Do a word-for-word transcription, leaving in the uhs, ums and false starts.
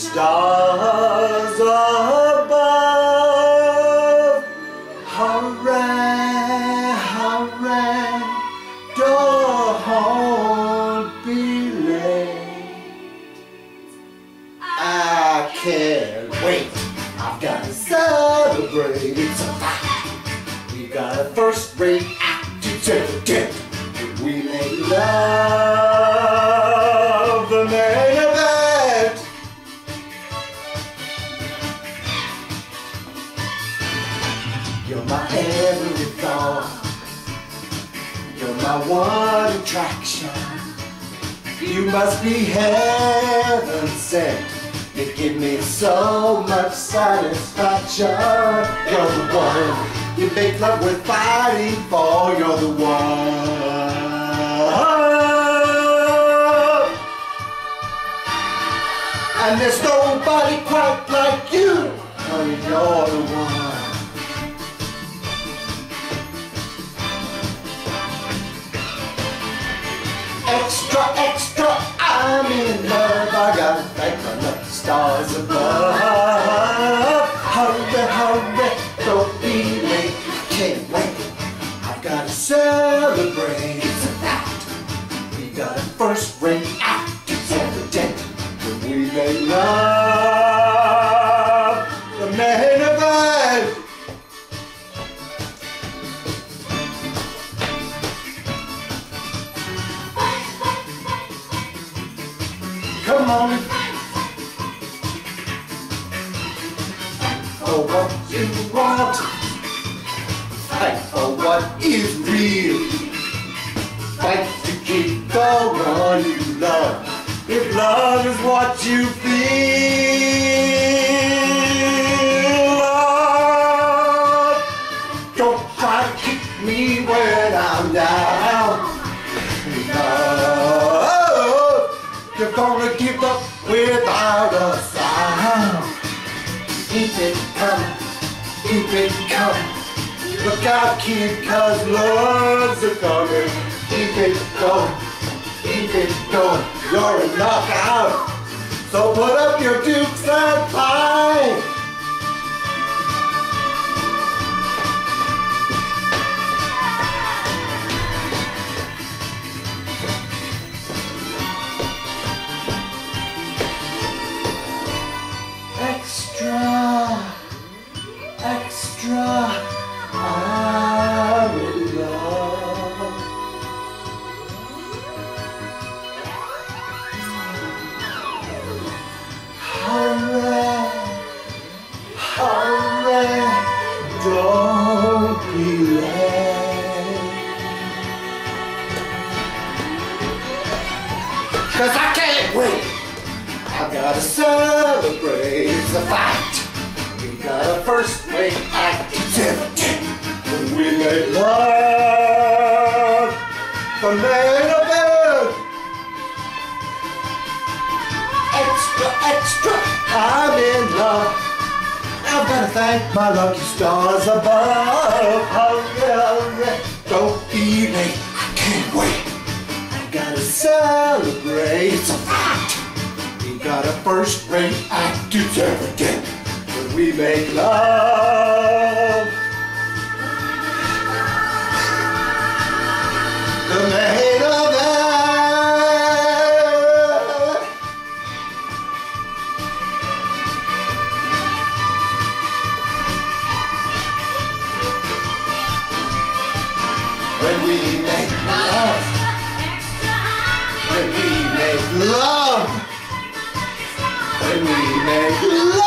stars above. Hooray, hooray, don't be late. I can't wait, I've got to celebrate. It's a fact. We got a first-rate act to take. We make love the main event. You're my every thought. You're my one attraction. You must be heaven sent. You give me so much satisfaction. You're the one you make love with fighting for. You're the one. And there's nobody quite like you. Honey, you're the one. Extra, extra, I'm in love. I gotta thank my lucky stars above. Hurry, hurry, don't be late. I can't wait. I've gotta celebrate. It's a fact. We got a first-rate act to celebrate. When we make love the main event. Come on. For what you want, fight for what is real. Fight to keep the one you love. If love is what you feel, love, don't try to keep me when I'm down. Love, you're gonna give up without a sound. Keep it coming, keep it coming. Look out, kid, cause love's a coming. Keep it going, keep it going. You're a knockout, so put up your dukes and fight. Extra, extra, I'm in love. Hooray, hooray, don't be late. Cause I can't wait. I gotta celebrate, it's a fact. We got a first-rate act to celebrate. When we make love the main event. Extra, extra, I'm in love. I've gotta thank my lucky stars above. Hurry, hurry, don't be late. I can't wait. I gotta celebrate, it's a fact. Got a first-rate act to celebrate when we make love the main event. When we make love, when we make love. When we make love.